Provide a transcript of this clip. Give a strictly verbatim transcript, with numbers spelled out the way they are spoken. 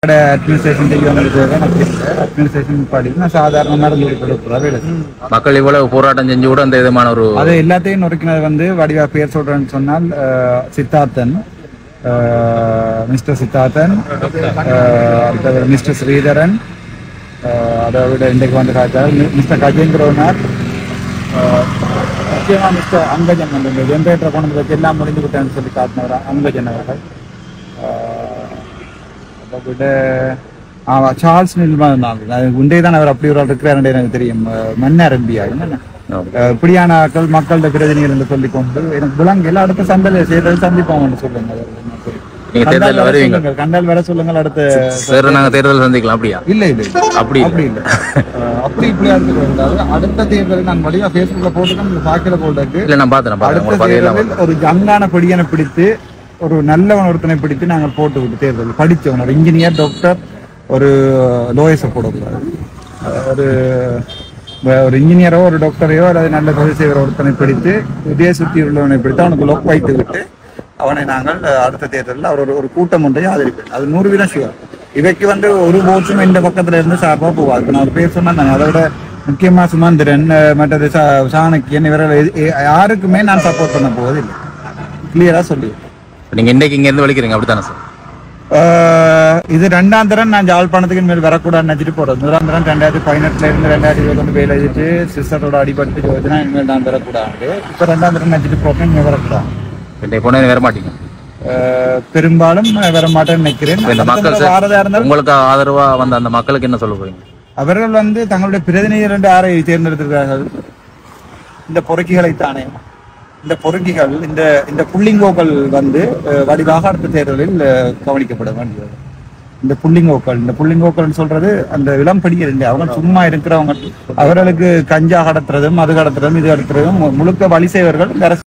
Administration செய்யவங்களுக்கு administration பாடி நான் சாதாரண நடந்து கொடுக்குறேன். மக்கள் இவ்வளவு போராட்டம் செஞ்சு கூட அந்த விதமான ஒரு அது எல்லாத்தையும் நொறுக்கினது வந்து வடிவா பேர் சொல்றேன்னு சொன்னால் சித்தார்த்தன், மிஸ்டர் சித்தார்த்தன், அடுத்தது மிஸ்டர் ஸ்ரீதரன், அதை விட இன்றைக்கு வந்து காய்ச்சார் மிஸ்டர் கஜேந்திரநாத், முக்கியமாக மிஸ்டர் அங்கஜன் வந்து இந்த ஜென்ரேட்டரை கொண்டு வச்சு எல்லாம் முடிந்து விட்டேன்னு சொல்லி காட்டினவர் அங்கஜன் அவர்கள். அதை விட சார்ல்ஸ் நில்மன் உண்டே தான் அவர் அப்படி ஒரு ஆள் இருக்கிறார் எனக்கு தெரியும். மன்னர் எம்பியா இப்படியான ஆட்கள் மக்களோட பிரதிநிதிகள் என்று சொல்லிக் கொண்டு எனக்கு விலங்கு எல்லாம் அடுத்த சந்தையில செய்யறது சந்திப்போம் சொல்லுங்க. கண்டால் வர சொல்லுங்கள். அடுத்த தேர்தல் சந்திக்கலாம். அப்படியா? இல்ல இல்ல அப்படி அப்படி இல்ல அப்படி இப்படியா இருக்கு. அடுத்த தேர்தல் நான் வழியா பேஸ்புக்ல போட்டுக்கேன், சாக்கில போட்டுருக்கு. அடுத்த தேர்தலில் ஒரு ஜங்கான படியனை பிடித்து ஒரு நல்லவன் ஒருத்தனை பிடித்து நாங்கள் போட்டு விட்டு தேர்தல் படித்தவன் ஒரு இன்ஜினியர் டாக்டர் ஒரு லோயஸை போடக்கூடாது. ஒரு ஒரு இன்ஜினியரோ ஒரு டாக்டரையோ அல்லது நல்ல தொழில் செய்கிற ஒருத்தனை பிடித்து இதே சுற்றி உள்ளவனை பிடித்து அவனுக்கு லொக் வைத்து விட்டு அவனை நாங்கள் அடுத்த தேர்தலில் அவர் ஒரு கூட்டம் ஒன்றை ஆதரிப்பேன். அது நூறு வீதம் ஷுவர். இவைக்கு வந்து ஒரு ஓட்டும் இந்த பக்கத்துல இருந்து சார்பாக போவாது. இப்போ நான் ஒரு பேர் சொன்னேன். அதோட முக்கியமா சுமந்திரன் மற்றது சாணக்கியன் இவர்கள் யாருக்குமே நான் சப்போர்ட் பண்ண போவதில்லை. கிளியரா சொல்லி நீங்க இன்னைக்கு இங்க இருந்து வலிக்கிறீங்க அப்படித்தானே சார்? இது ரெண்டாம் தரம் நான் ஜாழ்ப்பாணத்துக்கு மேல் வரக்கூடாதுன்னு நினைச்சிட்டு போறது. முதலாம் தரம் ரெண்டாயிரத்தி பதினெட்டுல இருந்து ரெண்டாயிரத்தி இருபத்தி ஒன்று வேலை எழுதிட்டு சிஸ்டரோட அடிபட்டு யோஜனா இனிமேல் நான் வரக்கூடாது. இப்ப ரெண்டாம் தரம் நினைச்சிட்டு போறேன், இனிமேல் வரக்கூடாது. வர மாட்டீங்க? பெரும்பாலும் வர மாட்டேன்னு நினைக்கிறேன். உங்களுக்கு ஆதரவா வந்த அந்த மக்களுக்கு என்ன சொல்ல போறீங்க? அவர்கள் வந்து தங்களுடைய பிரதிநிதிகள் என்று யாரை தேர்ந்தெடுத்திருக்கிறார்கள்? இந்த பொறுக்கிகளைத்தானே. இந்த பொறுக்கிகள் இந்த இந்த புள்ளிங்கோக்கள் வந்து வடிவாக அடுத்த தேர்தலில் கவனிக்கப்பட வேண்டியது. இந்த புள்ளிங்கோக்கள் இந்த புள்ளிங்கோக்கள் சொல்றது அந்த இளம்படிகள் இல்லை. அவங்க சும்மா இருக்கிறவங்க. அவர்களுக்கு கஞ்சா கடத்துறதும் அது கடத்துறதும் இது கடத்துறதும் முழுக்க வழி செய்வர்கள்.